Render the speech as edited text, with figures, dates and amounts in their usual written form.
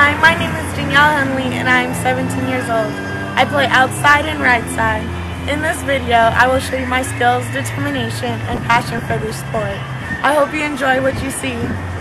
Hi, my name is Danielle Hundley and I am 17 years old. I play outside and right side. In this video, I will show you my skills, determination, and passion for this sport. I hope you enjoy what you see.